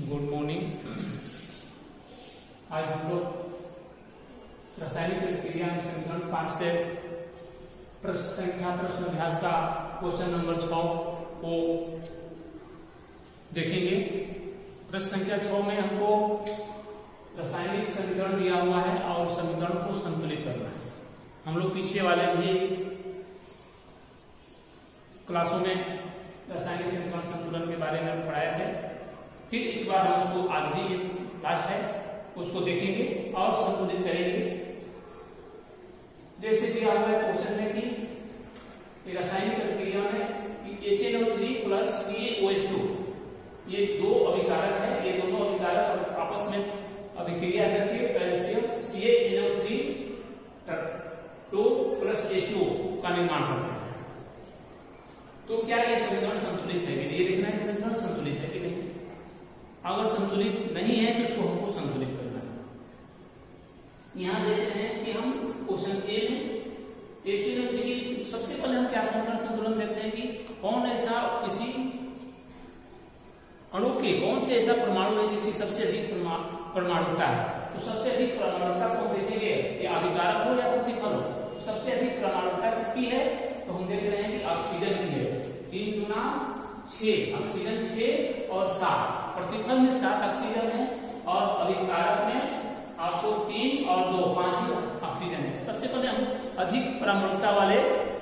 Good morning. आज हम लोग रासायनिक प्रतिक्रिया में समीकरण 5 से प्रश्न संख्या प्रश्न अभ्यास का क्वेश्चन नंबर 6 को देखेंगे। प्रश्न संख्या 6 में हमको रासायनिक समीकरण दिया हुआ है और समीकरण को संतुलित करना है। हम लोग पीछे वाले भी क्लासों में रासायनिक समीकरण संतुलन के बारे में पढ़ाया है। फिर एक बार हम उसको आगे लास्ट है उसको देखेंगे और संतुलित करेंगे। जैसे दिया हुआ है क्वेश्चन में कि रासायनिक प्रक्रिया में HNO3 प्लस CaOH2 ये दो अभिकारक है। ये दोनों अभिकारक आपस में अभिक्रिया करके कैल्शियम CaNO3 2 प्लस H2O का निर्माण करते हैं। तो क्या ये समीकरण संतुलित है? ये देखना है कि समीकरण संतुलित है कि नहीं। अगर संतुलित नहीं है तो उसको हमको संतुलित करना है। यहां देख रहे हैं कि हम क्वेश्चन ए में HNO3 सबसे पहले हम क्या समीकरण संतुलन देखते हैं कि कौन ऐसा किसी अणु के कौन से ऐसा परमाणु है जिसकी सबसे अधिक परमाणुता है। तो सबसे अधिक परमाणुता कौन देखेंगे? ये अभिकारक हो या प्रतिफल हो। तो सबसे अधिक परमाणुता किसकी है? तो हम देख रहे हैं कि ऑक्सीजन की है। 3 गुना 6 ऑक्सीजन 6 और 7 प्रतिफल में 7 ऑक्सीजन है और अभिकारक में आपको 3 और 2 5 ऑक्सीजन है। सबसे पहले हम अधिक परमाणुता वाले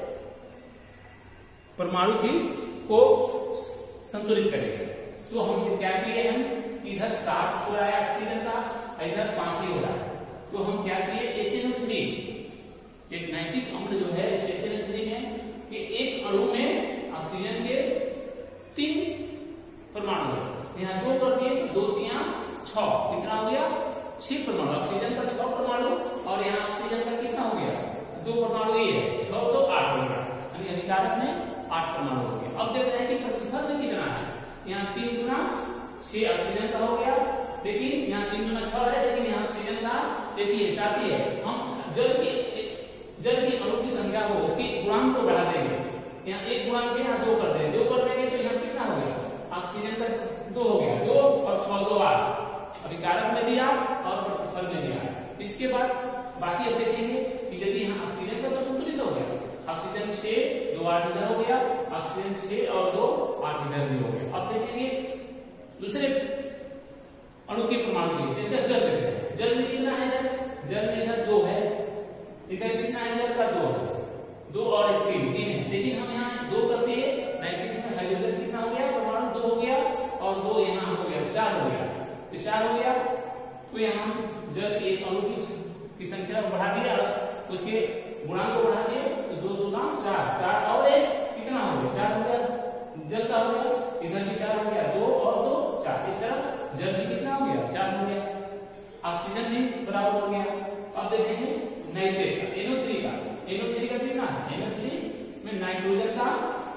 परमाणु की को संतुलित करेंगे। तो हम क्या किए? हम इधर 7 हो रहा है ऑक्सीजन का, इधर 5 ही हो रहा है। तो हम क्या किए? HNO3 एक नाइट्रिक अम्ल जो है इस HNO3 में कि एक अणु में ऑक्सीजन के 3 परमाणु है। यहाँ 2 कर दिए तो 2 3 6 कितना हो गया? 6 परमाणु। ऑक्सीजन का 6 परमाणु और यहाँ ऑक्सीजन का कितना हो गया? 2 परमाणु ये है 6 तो 8 हो गया। यानी अभिकारक में 8 परमाणु हो गया। अब देख रहे हैं कि प्रतिफल में कितना है। यहाँ 3 गुना 6 ऑक्सीजन का हो गया। लेकिन यहाँ 3 गुना 6 है, लेकिन यहाँ ऑक्सीजन का देखिए 7 ही है। हम जल की अणु की संख्या हो उसकी गुणांक को बढ़ा देंगे। यहाँ 1 गुणांक है, यहाँ 2 कर देंगे। 2 कर देंगे तो यहाँ कितना हो गया? ऑक्सीजन का 2 हो गया। 2 और 6 2 8 अभिकारक में भी 8 और प्रतिफल में भी 8। इसके बाद बाकी अब देखेंगे कि यदि यहाँ ऑक्सीजन का तो संतुलित हो गया। ऑक्सीजन 6 2 8 इधर हो गया, ऑक्सीजन 6 और 2 8 इधर भी हो गया। अब देखेंगे दूसरे अणु के परमाणु के, जैसे जल में कितना है? जल में इधर 2 है, इधर कितना है? इधर का 2 है। 2 और 3 है। लेकिन हम यहाँ 2 करके नाइट्रोजन में हाइड्रोजन कितना हो गया? परमाणु 2 हो गया और 2 यहाँ हो गया 4 हो गया। तो 4 हो गया तो यहाँ जस्ट एक अणु की संख्या बढ़ा दिया, उसके गुणांक को बढ़ा दिए तो 2 2 4 4 और 1 कितना हो गया? 4 हो गया। जल का हो गया, इधर भी 4 हो गया। 2 और 2 4। इस तरह जल भी कितना हो गया? 4 हो गया। ऑक्सीजन भी बराबर हो गया। अब देखेंगे नाइट्रेट का NO3 का कितना है? NO3 में नाइट्रोजन का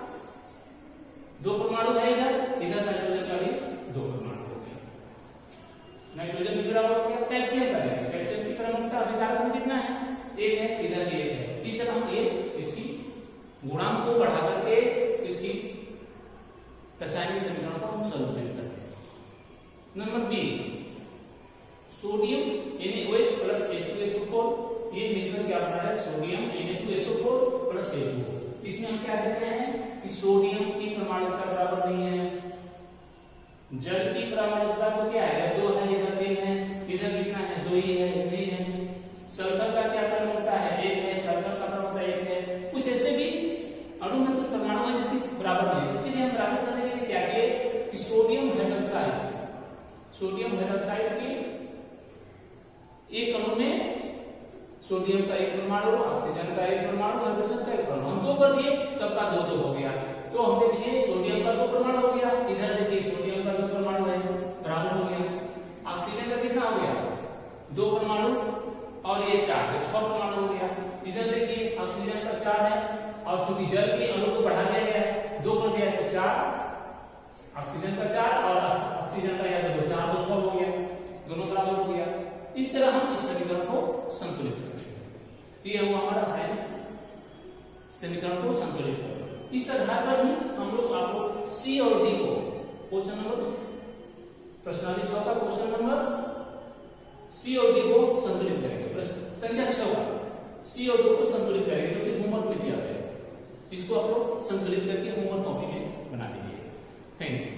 2 परमाणु है, इधर नाइट्रोजन का भी 2 परमाणु हो गया। नाइट्रोजन भी बराबर हो गया। कैल्शियम का है, कैल्शियम की परमाणुता अभिकारक में कितना है? 1 है, इधर भी 1 है। इस तरह हम इसकी गुणांक को बढ़ा करके इसकी रासायनिक समीकरण को हम संतुलित करते हैं। Number B, sodium NaOH plus H2SO4 ये मिलकर क्या बना है? Sodium Na2SO4 plus H2O। इसमें हम क्या देखते हैं कि सोडियम की परमाणुता बराबर नहीं है। जल की परमाणुता तो क्या है? 2 है, इधर 3 है, इधर कितना है? 2 ही है, नहीं है। सल्फर का क्या परमाणुता है? 1 है, सल्फर का परमाणुता 1 है। कुछ ऐसे भी अणु में कुछ परमाणु है जिसकी बराबर नहीं है। इसलिए हम बराबर करने के लिए क्या किए कि सोडियम हाइड्रोक्साइड की एक अणु में सोडियम का 1 परमाणु, ऑक्सीजन का 1 परमाणु, हाइड्रोजन का 1 परमाणु, हम 2 कर दिए, सबका 2 2 हो गया। तो हम देखिए सोडियम का 2 परमाणु हो गया, इधर देखिए सोडियम का 2 परमाणु है, बराबर हो गया। ऑक्सीजन का कितना हो गया? 2 परमाणु और ये 4 6 परमाणु हो गया। इधर देखिए ऑक्सीजन का 4 है और चूंकि जल के अणु को बढ़ा दिया गया है, 2 कर दिया तो 4 ऑक्सीजन का 4 और ऑक्सीजन का या 2 4 2 6 हो गया, दोनों बराबर हो गया। इस तरह हम इस समीकरण को संतुलित करते हैं। ये हुआ हमारा रासायनिक समीकरण को संतुलित करना। इस आधार पर ही हम लोग आपको C और D को क्वेश्चन नंबर प्रश्नावली 6 का क्वेश्चन नंबर सी और डी को संतुलित करेंगे। प्रश्न संख्या 6 का सी और डी को संतुलित करेंगे, क्योंकि होमवर्क में दिया गया है। इसको आप लोग संतुलित करके होमवर्क कॉपी में बना लीजिए। Thank you.